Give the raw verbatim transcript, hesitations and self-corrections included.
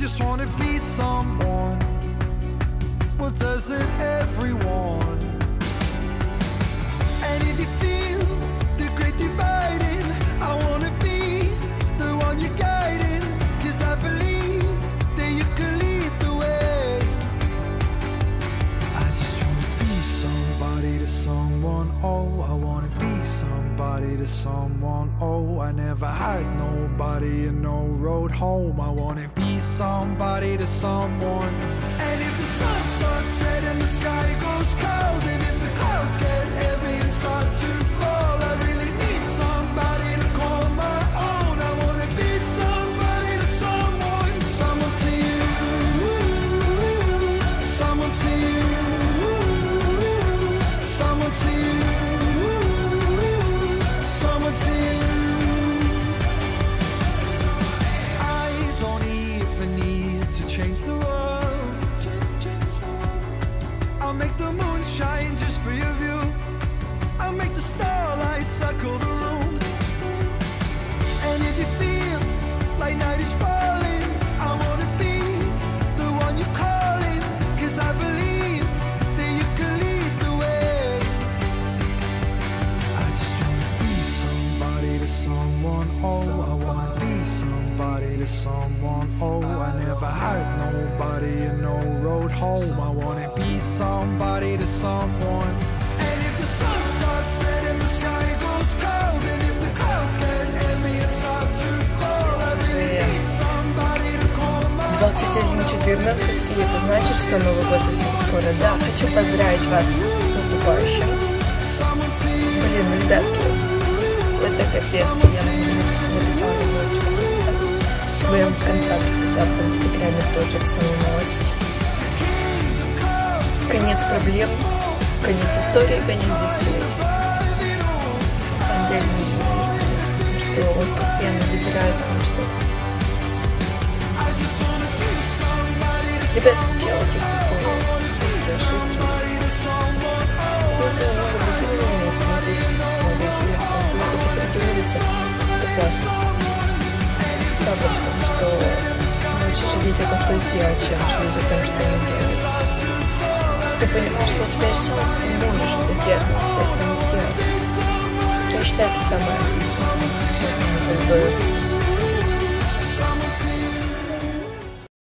just wanna be someone. Well, doesn't everyone? And if you feel the great dividing, I wanna be the one you're guiding, 'cause I believe that you can lead the way. I just wanna be somebody to someone, oh, I wanna be somebody to someone, oh, I never had nobody and no road home. I wanna be somebody to someone. And if the sun starts setting, the sky goes cold, and if the clouds get heavy and start to fall, I really need somebody to call my own. I wanna be somebody to someone. Someone to you, someone to you, someone to you, someone to you. I don't even need to change the world. I'll make the moon shine just for your view. I'll make the starlight circle the room. And if you feel like night is falling, I wanna be the one you're calling, 'cause I believe that you can lead the way. I just wanna be somebody to someone, oh, I wanna be somebody to someone, oh, I never had nobody and no road home. I wanna be somebody to someone. And if the sun starts setting, the sky goes cold, and if the clouds get heavy and start to fall, I really need somebody to call my own. двадцать один четырнадцать, и это значит, что Новый год совсем скоро. Да, хочу поздравить вас с наступающим. Блин, ребятки, это капец. Я написала немножечко текста в своем контакте, да, в инстаграме тоже писала новость. Конец проблем, конец истории, конец десятилетия. На самом деле не знаю, что он постоянно забирает там что-то. Ребят, делайте какие-то ошибки. Люди много быстрее, смотрись, магазин, танцуйте посреди улицы. Это классно. Правда, потому что лучше жалеть о том, что делать, чем жалеть о том, что не делать. Ты понимаешь, что у тебя есть шанс, ты не можешь это сделать, но ты этого не сделаешь. Я считаю, это самое, как бы,